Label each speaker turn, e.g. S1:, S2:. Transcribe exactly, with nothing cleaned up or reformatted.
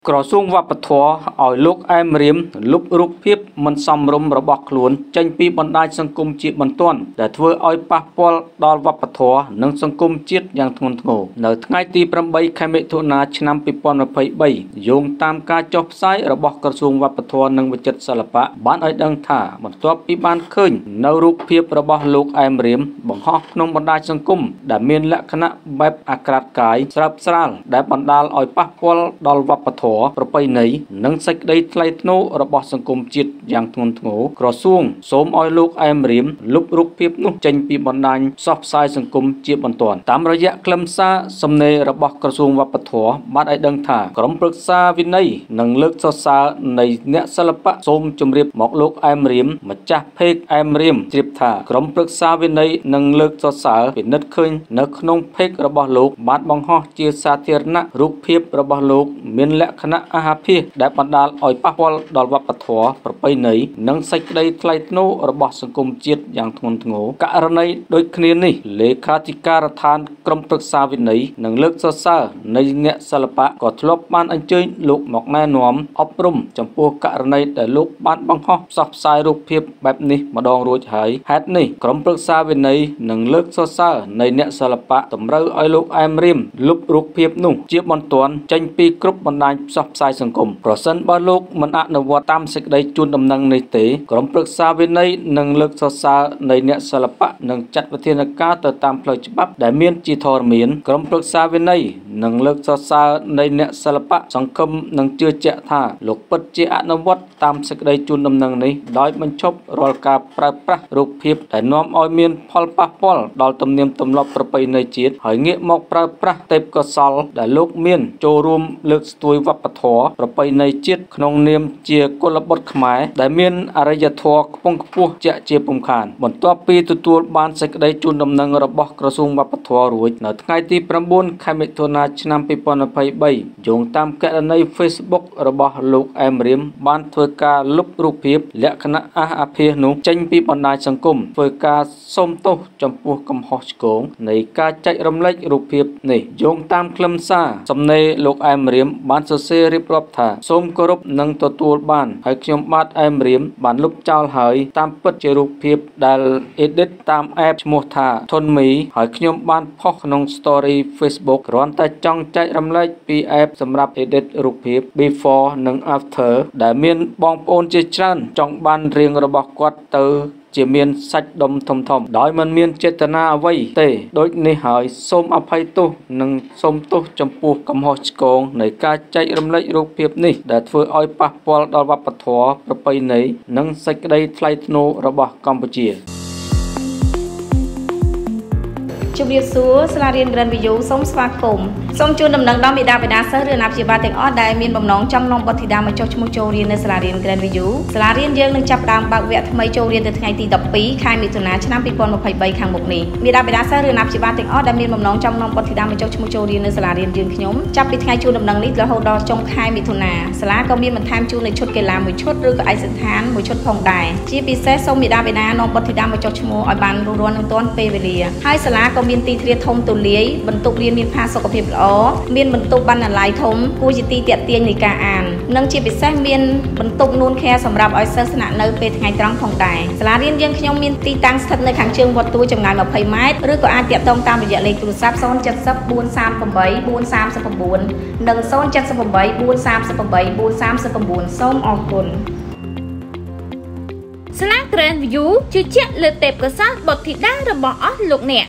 S1: ក្រសួងវប្បធម៌ឲ្យលោកអែមរៀមលុបរូបភាពមិនសមរម្យរបស់ខ្លួនចេញពីបណ្ដាញសង្គមជាបន្ទាន់ដែលធ្វើឲ្យប៉ះពាល់ដល់វប្បធម៌និងសង្គមជាតិយ៉ាងធ្ងន់ធ្ងរនៅថ្ងៃទីប្រាំបីខែមិថុនាឆ្នាំពីរពាន់ម្ភៃបីយោងតាមការចុះផ្សាយរបស់ក្រសួងវប្បធម៌និងវិចិត្រសិល្បៈបានឲ្យដឹងថាបន្ទាប់ពីបានឃើញនៅរូបភាពរបស់លោកអែមរៀមបង្ហោះក្នុងបណ្ដាញសង្គមដែលមានលក្ខណៈបែបអាក្រាតកាយស្រើបស្រាលដែលបណ្ដាលឲ្យប៉ះពាល់ដល់វប្បធម៌ប្រពៃណីនិងសេចក្តីថ្លៃថ្នូររបស់សង្គមជាតិយ៉ាងធ្ងន់ធ្ងរក្រសួងសូមឲ្យលោកអែមរៀមលុបរូបភាពនោះចេញពីបណ្ដាញផ្សព្វផ្សាយសង្គមជាបន្ទាន់តាមរយៈខ្លឹមសារសំណេររបស់ក្រសួងវប្បធម៌បានឲ្យដឹងថាក្រុមប្រឹក្សាវិន័យនិងលើកសរសើរនៃអ្នកសិល្បៈសូមជម្រាបមកលោកអែមរៀមម្ចាស់ផេកអែមរៀមជ្រាបថាក្រុមប្រឹក្សាវិន័យនិងលើកសរសើរពិនិត្យឃើញនៅក្នុងផេករបស់លោកបានបង្ហោះជាសាធារណៈរូបភាពរបស់លោកមានលក្ខណៈអាហាភិសដែលបណ្ដាលឲ្យប៉ះពាល់ដល់វប្បធម៌ប្រពៃណីនិងសេចក្តីថ្លៃថ្នូររបស់សង្គមជាតិយ៉ាងធ្ងន់ធ្ងរករណីដូចគ្នានេះលេខាធិការដ្ឋានក្រុមប្រឹក្សាវិន័យនិងលើកសរសើរនៃអ្នកសិល្បៈក៏ធ្លាប់បានអញ្ជើញលោកមកណែនាំអប់រំចំពោះករណីដែលលោកបានបង្ហោះផ្សព្វផ្សាយរូបភាពបែបនេះម្ដងរួចហើយហេតុនេះក្រុមប្រឹក្សាវិន័យនិងលើកសរសើរនៃអ្នកសិល្បៈតម្រូវឲ្យលោកអែមរៀមលុបរូបភាពនោះជាបន្ទាន់ចេញពីគ្រប់បណ្ដាញផ្សព្វផ្សាយសង្គមប្រសិនបើលោកមិនអនុវត្តតាមសេចក្តីជូនដំណឹងនេះទេក្រុមប្រឹក្សាវិន័យនិងលើកសរសើរនៃអ្នកសិល្បៈនឹងចាត់វិធានការទៅតាមផ្លូវច្បាប់ដែលមានជាធរមានក្រុមប្រឹក្សាវិន័យនិងលើកសរសើរនៃអ្នកសិល្បៈសង្គមនឹងជឿជាក់ថាលោកពិតជាអនុវត្តតាមសេចក្តីជូនដំណឹងនេះដោយបញ្ឈប់រាល់ការប្រើប្រាស់រូបភាពដែលនាំឲ្យមានផលប៉ះពាល់ដល់ទំនៀមទម្លាប់ប្រពៃណីជាតិហើយងាកមកប្រើប្រាស់ទេពកោសល្យដែលលោកមានចូលរួមលើកស្ទួយវប្បធម៌ប្រពៃណីជាតិក្នុងនាមជាកុលបុត្រខ្មែរដែលមានអរិយធម៌ខ្ពង់ខ្ពស់ជាក់ជាពុំខានបន្ទាប់ពីទទួលបានសេចក្តីជូនដំណឹងរបស់ក្រសួងវប្បធម៌រួចនៅថ្ងៃទីប្រាំបួនខែមិថុនាឆ្នាំពីរពាន់ម្ភៃបីយោងតាមគណនី Facebook របស់លោកអែមរៀមបានធ្វើការលុបរូបភាពលក្ខណៈអាសអាភាសនោះចេញពីបណ្ដាញសង្គមធ្វើការសូមទោសចំពោះកំហុសឆ្គងនៃការចែករំលែករូបភាពនេះយោងតាមខ្លឹមសារសំណេរលោកអែមរៀមបានសរសេររៀបរាប់ថាសូមគោរពនិងទទួលបានហើយខ្ញុំបាទអែមរៀមបានលុបចោលហើយតាមពិតជារូបភាពដែល edit តាម app ឈ្មោះថា Tonme ហើយខ្ញុំបានផុសក្នុង story Facebook គ្រាន់តែចង់ចែករំលែកពី app សម្រាប់ edit រូបភាព before និង after ដែលមានបងប្អូនជាច្រើនចង់បានរៀងរបស់គាត់ទៅជាមានសាច់ដុំធំធំដោយមិនមានចេតនាអ្វីទេដូចនេះហើយសូមអភ័យទោសនិងសូមទោសចំពោះកំហុសឆ្គងនៃការចែករំលែករូបភាពនេះដែលធ្វើឲ្យប៉ះពាល់ដល់វប្បធម៌ប្រពៃណីនិងសេចក្តីថ្លៃថ្នូររបស់កម្ពុជា
S2: ជម្រាបសួរសាលារៀន Grand View សូមស្វាគមន៍សូមជូនដំណឹងដល់មេដាបេដាសិស្សឬអាណាព្យាបាលទាំងអស់ដែលមានបំណងចង់នាំបុត្រធីតាមកចុះឈ្មោះចូលរៀននៅសាលារៀន Grand View សាលារៀនយើងនឹងចាប់ផ្ដើមបើកវគ្គថ្មីចូលរៀននៅថ្ងៃទីដប់ពីរខែមិថុនាឆ្នាំពីរពាន់ម្ភៃបីខាងមុខនេះមេដាបេដាសិស្សឬអាណាព្យាបាលទាំងអស់ដែលមានបំណងចង់នាំបុត្រធីតាមកចុះឈ្មោះចូលរៀននៅសាលារៀនយើងខ្ញុំចាប់ពីថ្ងៃជូនដំណឹងនេះរហូតដល់ចុងខែមិថុនាសាលាក៏មានបន្ថែមជូននូវឈុតកីឡាមួយឈុតឬក៏ឯកសណ្ឋានមួយឈុតផងដែរជាពិសេសសូមមេដាបេដានាំបុត្រធីតាមកចុះឈ្មោះឲ្យបានរួសរាន់និងទាន់ពេលវេលាហើយសាលាក៏មានទីធ្លាធំទូលាយបន្ទប់រៀនមានផាសុកភាពល្អមានបន្ទប់បណ្ណាល័យធំគួរជាទីទាក់ទាញនៃការអាននិងជាពិសេសមានបន្ទប់នួនខែសម្រាប់ឲ្យសិស្សស្នាក់នៅពេលថ្ងៃត្រង់ផងដែរសាលារៀនយើងខ្ញុំមានទីតាំងស្ថិតនៅខាងជើងវត្តទួលចម្ងាយម្ភៃម៉ែត្រឬក៏អាចទាក់ទងតាមរយៈលេខទូរស័ព្ទศูนย์ เจ็ด ศูนย์ บួន សាម ប្រាំ បី បួន សាម ប្រាំ បួននិងศูนย์ เจ็ด แปด บួន សាម ប្រាំ បី បួន សាម ប្រាំ បួនសូមអរគុណ
S3: សាលា Grand View ជឿជាក់លើទេពកោសល្យបុត្រធីតារបស់អស់លោកអ្នក